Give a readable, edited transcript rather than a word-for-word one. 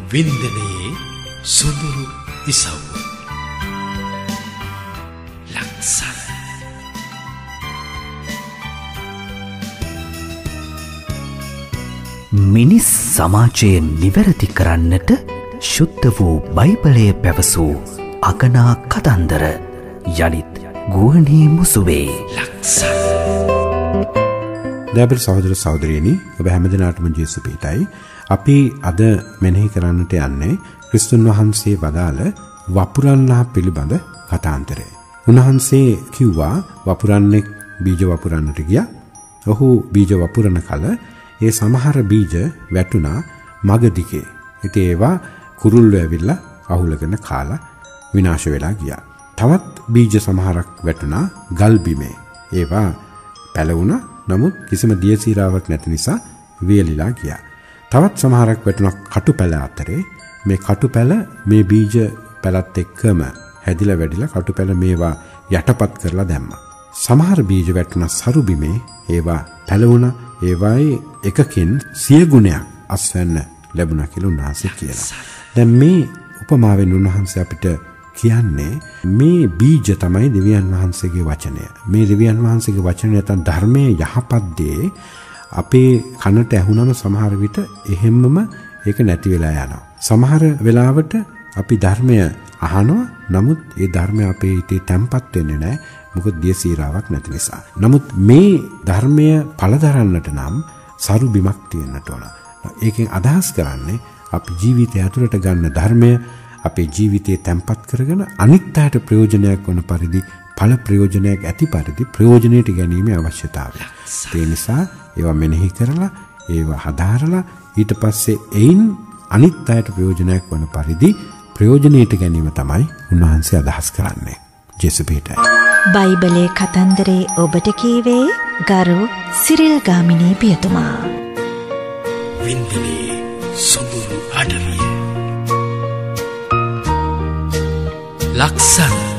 වින්දනයේ සොඳුරු ඉසව්ව. ලක්සර. මිනිස් සමාජය නිවැරදි කරන්නට ශුද්ධ වූ බයිබලය පැවසූ අගනා කතන්දර යළිත් ගුවනේ මුසුවේ. ලක්සර. දයාබර සහෝදර සහෝදරියනි, ඔබ හැමදෙනාටම ජේසුස් පිටයි. අපි අද මෙනෙහි කරන්නට යන්නේ ක්‍රිස්තුන් වහන්සේ වදාළ වපුරන්නා පිළිබඳ කතාන්තරය. උන්වහන්සේ කිව්වා වපුරන්නෙක් බීජ වපුරන්නට ගියා. ඔහු බීජ වපුරන කල ඒ සමහර බීජ වැටුණා මග දිගේ. ඉතින් ඒවා කුරුල්ලෝ ඇවිල්ලා අහුලගෙන කාලා විනාශ වෙලා ගියා. තවත් බීජ සමහරක් වැටුණා ගල් බිමේ. ඒවා පැලවුණා. නමුත් කිසිම දියසීරාවක් නැති නිසා වියලිලා ගියා. තවත් සමහරක් වැටුණා කටුපැල අතරේ. මේ කටුපැල මේ බීජ පැලත් එක්කම හැදිලා වැඩිලා කටුපැල මේවා යටපත් කරලා දැම්මා. සමහර බීජ වැටුණා සරු බිමේ. ඒවා පැලවුණා. ඒවායේ එකකින් 100 ගුණයක් අස්වැන්න ලැබුණා කියලා උන්වහන්සේ කියලා. දැන් මේ උපමාවෙන් උන්වහන්සේ අපිට කියන්නේ මේ බීජ තමයි දෙවියන් වහන්සේගේ වචනය. මේ දෙවියන් වහන්සේගේ වචනය නැත්නම් ධර්මයේ යහපත් දේ අපේ කනට ඇහුනම සමහර විට එහෙම්මම ඒක නැති වෙලා යනවා. සමහර වෙලාවට අපි ධර්මය අහනවා. නමුත් ඒ ධර්මය අපේ හිතේ තැම්පත් වෙන්නේ නැහැ. මොකද දියසීරාවක් නැති නිසා. නමුත් මේ ධර්මය පළදරන්නට නම් සරු බිමක් තියෙන්නට ඕන. ඒකෙන් අදහස් කරන්නේ අපි ජීවිතය ඇතුළට ගන්න ධර්මය අපේ ජීවිතේ තැම්පත් කරගෙන අනිත් අයට ප්‍රයෝජනයක් වන පරිදි ඵල ප්‍රයෝජනයක් ඇති පරිදි ප්‍රයෝජනෙට ගැනීමේ අවශ්‍යතාවය. ඒ නිසා ඒවා මෙනෙහි කරලා ඒවා හදාරලා ඊට පස්සේ එයින් අනිත් අයට ප්‍රයෝජනයක් වන පරිදි ප්‍රයෝජනෙට ගැනීම තමයි උන්වහන්සේ අදහස් කරන්නේ. ජේසුස් පිටයි. බයිබලයේ කතන්දරේ ඔබට කීවේ ගරු සිරිල් ගාමිණී පියතුමා. වින්දනයේ සොඳුරු අඩවිය. ලක්සර.